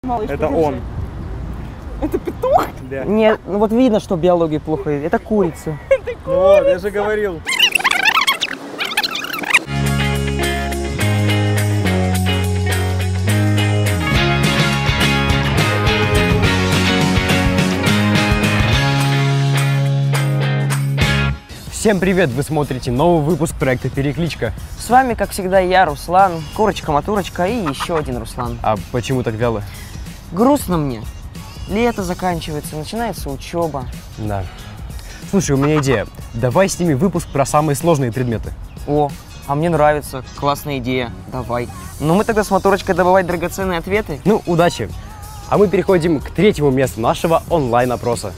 Малыш, Это подержи. он. Это петух? Да. Нет, ну вот видно, что биология плохо. Это курица. Ну вот, я же говорил. Всем привет! Вы смотрите новый выпуск проекта «Перекличка». С вами, как всегда, я, Руслан, Курочка-Матурочка и еще один Руслан. А почему так вяло? Грустно мне. Лето заканчивается, начинается учеба. Да. Слушай, у меня идея. Давай снимем выпуск про самые сложные предметы. О, а мне нравится. Классная идея. Давай. Ну мы тогда с Матурочкой добывать драгоценные ответы. Ну, удачи! А мы переходим к третьему месту нашего онлайн-опроса.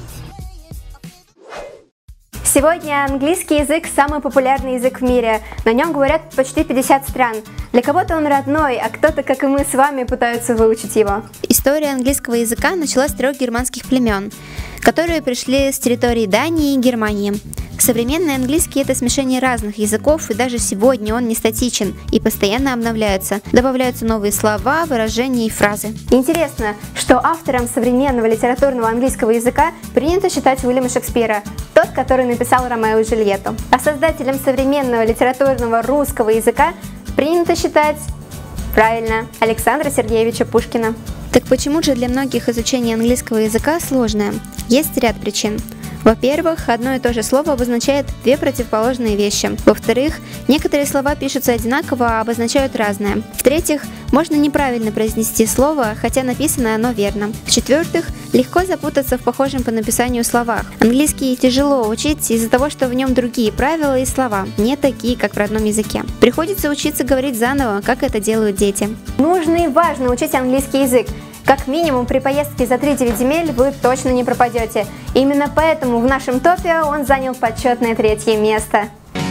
Сегодня английский язык – самый популярный язык в мире. На нем говорят почти 50 стран. Для кого-то он родной, а кто-то, как и мы с вами, пытаются выучить его. История английского языка началась с 3 германских племен, которые пришли с территории Дании и Германии. Современный английский – это смешение разных языков, и даже сегодня он не статичен и постоянно обновляется. Добавляются новые слова, выражения и фразы. Интересно, что автором современного литературного английского языка принято считать Уильяма Шекспира, тот, который написал «Ромео и Джульетту». А создателем современного литературного русского языка принято считать, правильно, Александра Сергеевича Пушкина. Так почему же для многих изучение английского языка сложное? Есть ряд причин. Во-первых, одно и то же слово обозначает две противоположные вещи. Во-вторых, некоторые слова пишутся одинаково, а обозначают разное. В-третьих, можно неправильно произнести слово, хотя написано оно верно. В-четвертых, легко запутаться в похожем по написанию словах. Английский тяжело учить из-за того, что в нем другие правила и слова, не такие, как в родном языке. Приходится учиться говорить заново, как это делают дети. Нужно и важно учить английский язык. Как минимум при поездке за 3-9 земель вы точно не пропадете. Именно поэтому в нашем топе он занял почетное 3-е место.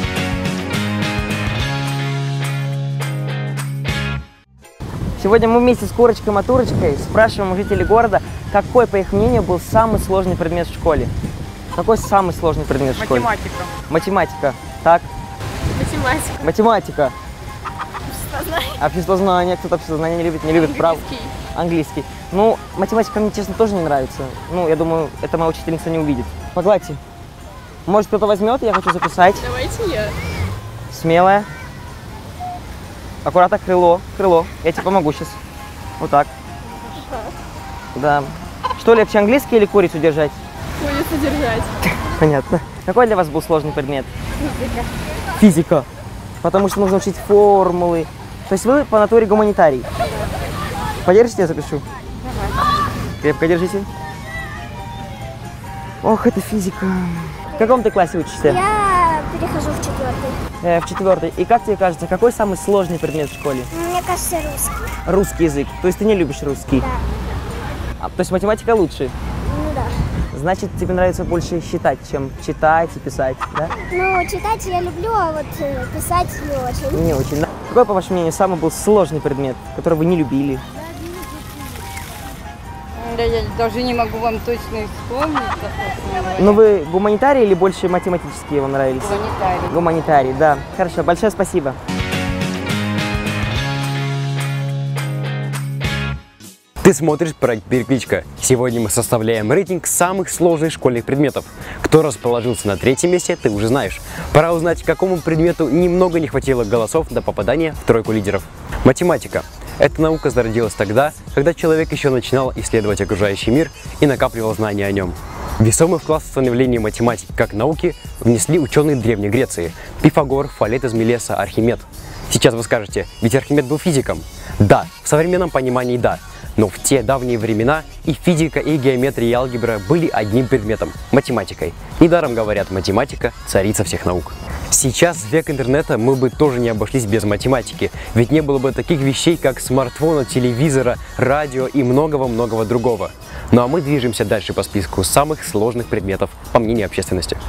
Сегодня мы вместе с Курочкой-Матурочкой спрашиваем у жителей города, какой, по их мнению, был самый сложный предмет в школе. Какой самый сложный предмет в школе? Математика. Математика. Так? Математика. Математика. Обществознание. Обществознание. Кто-то обществознание не любит. Право. Английский. Ну, математика мне, честно, тоже не нравится. Ну, я думаю, это моя учительница не увидит. Погладьте. Может, кто-то возьмет, я хочу записать. Давайте я. Смелая. Аккуратно, крыло. Я тебе помогу сейчас. Вот так. Да. Что легче, английский или курицу держать? Курицу держать. Понятно. Какой для вас был сложный предмет? Физика. Физика. Потому что нужно учить формулы. То есть вы по натуре гуманитарий. Подержите, я запишу? Давай. Крепко держите. Ох, это физика. В каком ты классе учишься? Я перехожу в 4-й. В 4-й. И как тебе кажется, какой самый сложный предмет в школе? Мне кажется, русский. Русский язык. То есть ты не любишь русский? Да. То есть математика лучше? Ну да. Значит, тебе нравится больше считать, чем читать и писать, да? Ну, читать я люблю, а вот писать не очень. Не очень. Да? Какой, по вашему мнению, самый был сложный предмет, который вы не любили? Да, я даже не могу вам точно вспомнить. Ну вы гуманитарий или больше математические вам нравились? Гуманитарий. Гуманитарий, да. Хорошо, большое спасибо. Ты смотришь проект «Перекличка». Сегодня мы составляем рейтинг самых сложных школьных предметов. Кто расположился на 3-м месте, ты уже знаешь. Пора узнать, какому предмету немного не хватило голосов до попадания в 3-ку лидеров. Математика. Эта наука зародилась тогда, когда человек еще начинал исследовать окружающий мир и накапливал знания о нем. Весомый вклад в становление математики как науки внесли ученые Древней Греции – Пифагор, Фалет из Милеса, Архимед. Сейчас вы скажете, ведь Архимед был физиком. Да, в современном понимании да. Но в те давние времена и физика, и геометрия, и алгебра были одним предметом – математикой. Недаром говорят, математика – царица всех наук. Сейчас, в век интернета, мы бы тоже не обошлись без математики, ведь не было бы таких вещей, как смартфона, телевизора, радио и многого-многого другого. Ну а мы движемся дальше по списку самых сложных предметов, по мнению общественности.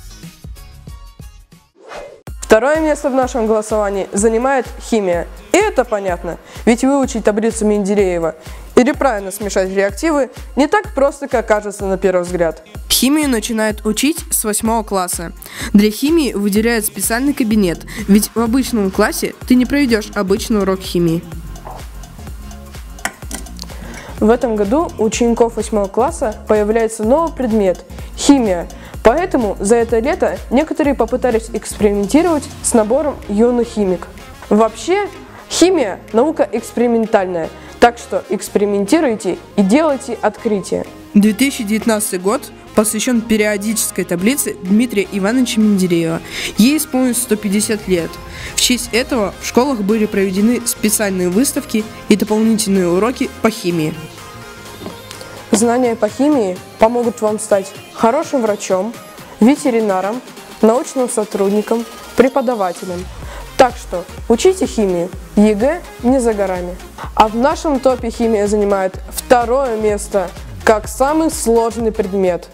Второе место в нашем голосовании занимает химия. И это понятно, ведь выучить таблицу Менделеева или правильно смешать реактивы не так просто, как кажется на первый взгляд. Химию начинают учить с 8 класса. Для химии выделяют специальный кабинет, ведь в обычном классе ты не проведешь обычный урок химии. В этом году у учеников 8 класса появляется новый предмет – химия. Поэтому за это лето некоторые попытались экспериментировать с набором юных химик. Вообще, химия – наука экспериментальная, так что экспериментируйте и делайте открытия. 2019 год посвящен периодической таблице Дмитрия Ивановича Менделеева. Ей исполнилось 150 лет. В честь этого в школах были проведены специальные выставки и дополнительные уроки по химии. Знания по химии помогут вам стать хорошим врачом, ветеринаром, научным сотрудником, преподавателем. Так что учите химию, ЕГЭ не за горами. А в нашем топе химия занимает 2-е место как самый сложный предмет.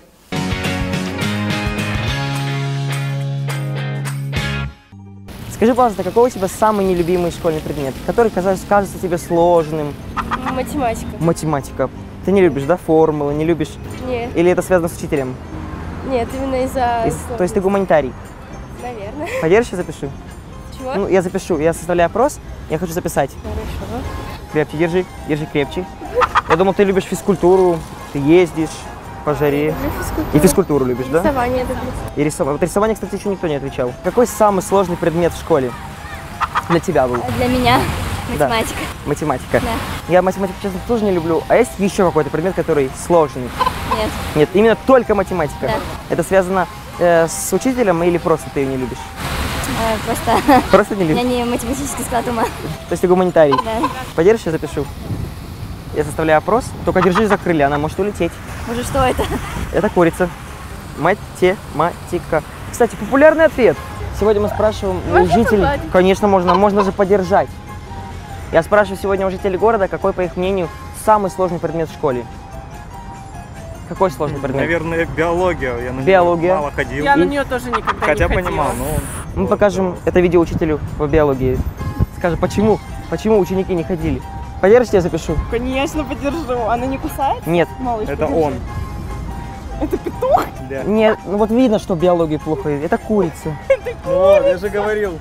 Скажи, пожалуйста, какой у тебя самый нелюбимый школьный предмет, который кажется тебе сложным? Математика. Математика. Ты не любишь, да, формулы, не любишь? Нет. Или это связано с учителем? Нет, именно из-за... То есть ты гуманитарий? Наверное. Поверишь, я запишу? Чего? Ну, я запишу. Я составляю опрос, я хочу записать. Хорошо. Крепче держи, держи крепче. Я думал, ты любишь физкультуру, ты ездишь по жаре. И физкультуру любишь, да? Рисование люблю. И рисование. Вот рисование, кстати, еще никто не отвечал. Какой самый сложный предмет в школе для тебя был? Для меня Да. математика. Математика. Да. Я математику, честно, тоже не люблю. А есть еще какой-то предмет, который сложный? Нет. Нет, именно только математика. Да. Это связано с учителем или просто ты ее не любишь? Просто Просто не у меня любишь? не математический склад ума. То есть ты гуманитарий? Да. Подержишь, я запишу. Я составляю опрос, только держись за крылья, она может улететь. Боже, что это? Это курица. Математика. Кстати, популярный ответ. Сегодня мы спрашиваем у жителей... Конечно, можно же поддержать. Я спрашиваю сегодня у жителей города, какой, по их мнению, самый сложный предмет в школе. Какой сложный предмет? Наверное, биология. Я на нее Биология. мало ходил. Я на нее тоже никогда Хотя не ходила. понимал, но... Мы покажем это видео учителю по биологии. Скажем, почему ученики не ходили. Подержите, я запишу? Конечно, подержу. Она не кусает? Нет. Малыш, Это подержи. он. Это петух? Да. Нет, ну вот видно, что биология плохо. Это курица. Вот, я же говорил.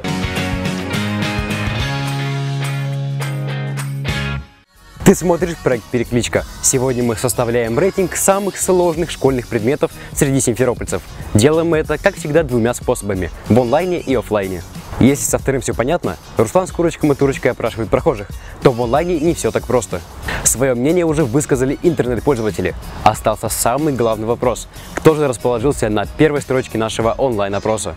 Ты смотришь проект «Перекличка». Сегодня мы составляем рейтинг самых сложных школьных предметов среди симферопольцев. Делаем мы это, как всегда, 2 способами – в онлайне и офлайне. Если со вторым все понятно, Руслан с Курочкой и Турочкой опрашивают прохожих, то в онлайне не все так просто. Свое мнение уже высказали интернет-пользователи. Остался самый главный вопрос – кто же расположился на первой строчке нашего онлайн-опроса?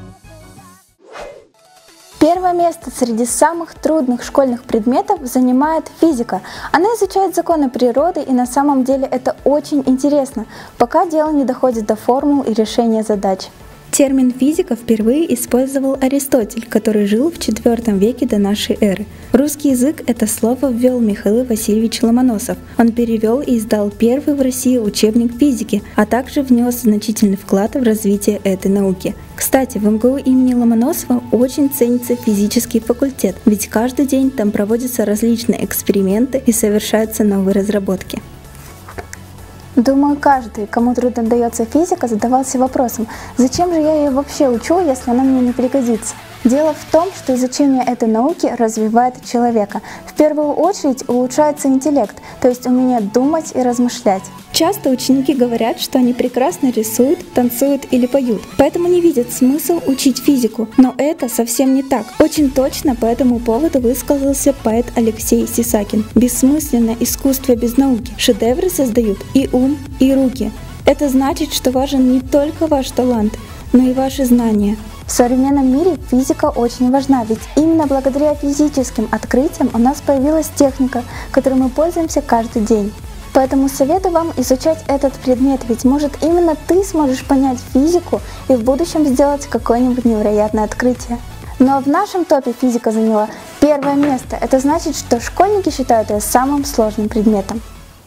Первое место среди самых трудных школьных предметов занимает физика. Она изучает законы природы, и на самом деле это очень интересно, пока дело не доходит до формул и решения задач. Термин «физика» впервые использовал Аристотель, который жил в IV веке до нашей эры. В русский язык это слово ввел Михаил Васильевич Ломоносов. Он перевел и издал первый в России учебник физики, а также внес значительный вклад в развитие этой науки. Кстати, в МГУ имени Ломоносова очень ценится физический факультет, ведь каждый день там проводятся различные эксперименты и совершаются новые разработки. Думаю, каждый, кому трудно дается физика, задавался вопросом, зачем же я ее вообще учу, если она мне не пригодится. Дело в том, что изучение этой науки развивает человека. В первую очередь улучшается интеллект, то есть умение думать и размышлять. Часто ученики говорят, что они прекрасно рисуют, танцуют или поют, поэтому не видят смысл учить физику. Но это совсем не так. Очень точно по этому поводу высказался поэт Алексей Сисакин. Бессмысленно искусство без науки. Шедевры создают и ум, и руки. Это значит, что важен не только ваш талант, но и ваши знания. В современном мире физика очень важна, ведь именно благодаря физическим открытиям у нас появилась техника, которой мы пользуемся каждый день. Поэтому советую вам изучать этот предмет, ведь может именно ты сможешь понять физику и в будущем сделать какое-нибудь невероятное открытие. Но в нашем топе физика заняла 1-е место. Это значит, что школьники считают ее самым сложным предметом.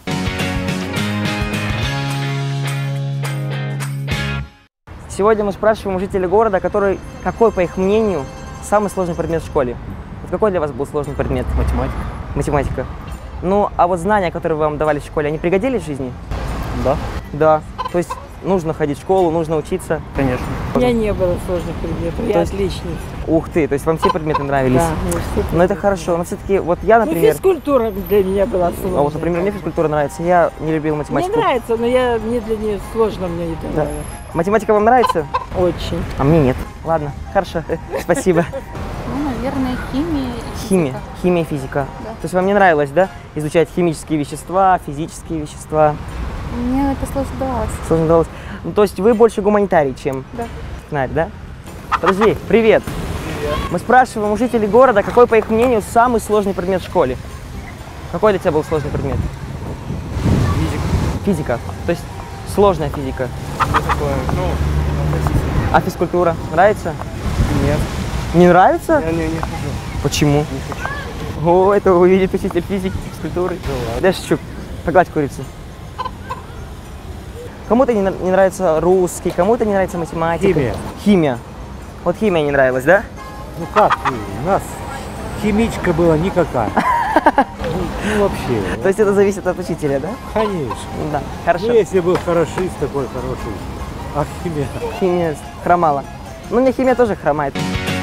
Сегодня мы спрашиваем у жителей города, какой, по их мнению, самый сложный предмет в школе. Вот какой для вас был сложный предмет? Математика. Математика. Ну, а вот знания, которые вам давали в школе, они пригодились в жизни? Да. Да. То есть нужно ходить в школу, нужно учиться? Конечно. У меня не было сложных предметов, я То есть отличница. Ух ты, то есть вам все предметы нравились? Да, мне все. Но это хорошо, но все-таки вот я, например... Ну, физкультура для меня была сложная. А вот, например, мне физкультура нравится, я не любил математику. Мне нравится, но мне для нее сложно, мне это Да. нравится. Математика вам нравится? Очень. А мне нет. Ладно, хорошо, спасибо. Ну, наверное, химия и Химия, химия, физика. Да. То есть вам не нравилось, да, изучать химические вещества, физические вещества? Мне это сложно давалось. Сложно давалось. Ну, то есть вы больше гуманитарий, чем Да. технарь, да? Подожди, привет. Привет. Мы спрашиваем у жителей города, какой, по их мнению, самый сложный предмет в школе. Какой для тебя был сложный предмет? Физика. Физика. То есть сложная физика. Такое, А физкультура нравится? нет. Не нравится? Я не хожу. Почему? Не хочу. О, это увидит учитель физики, физкультуры. Да шучу. Погладь курицу. Кому-то не нравится русский, кому-то не нравится математика. Химия. Химия. Вот химия не нравилась, да? Ну как, у нас химичка была никакая. Ну вообще. То есть это зависит от учителя, да? Конечно. Да, хорошо. Ну если был хорошист такой хороший, а химия? Химия хромала. Ну, мне химия тоже хромает.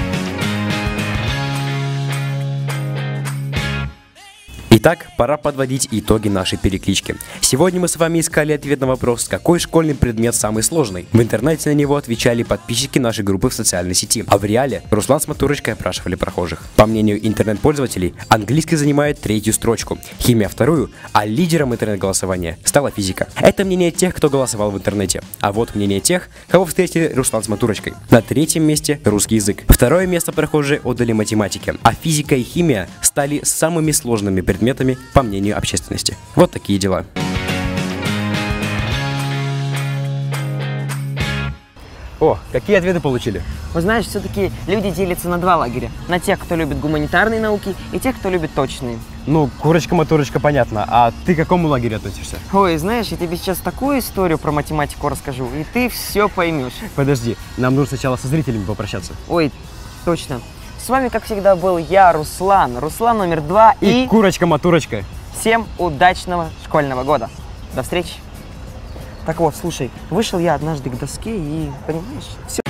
Итак, пора подводить итоги нашей переклички. Сегодня мы с вами искали ответ на вопрос, какой школьный предмет самый сложный. В интернете на него отвечали подписчики нашей группы в социальной сети. А в реале Руслан с Матурочкой опрашивали прохожих. По мнению интернет-пользователей, английский занимает 3-ю строчку, химия 2-ю, а лидером интернет-голосования стала физика. Это мнение тех, кто голосовал в интернете. А вот мнение тех, кого встретили Руслан с Матурочкой. На 3-м месте русский язык. 2-е место прохожие отдали математике. А физика и химия стали самыми сложными предметами, по мнению общественности. Вот такие дела. О, какие ответы получили? Вы знаешь, все-таки люди делятся на 2 лагеря. На тех, кто любит гуманитарные науки, и тех, кто любит точные. Ну, курочка-матурочка, понятно. А ты к какому лагерю относишься? Ой, знаешь, я тебе сейчас такую историю про математику расскажу, и ты все поймешь. Подожди, нам нужно сначала со зрителями попрощаться. Ой, точно. С вами, как всегда, был я, Руслан номер 2 и курочка-матурочка. Всем удачного школьного года. До встречи. Так вот, слушай, вышел я однажды к доске и, понимаешь, все.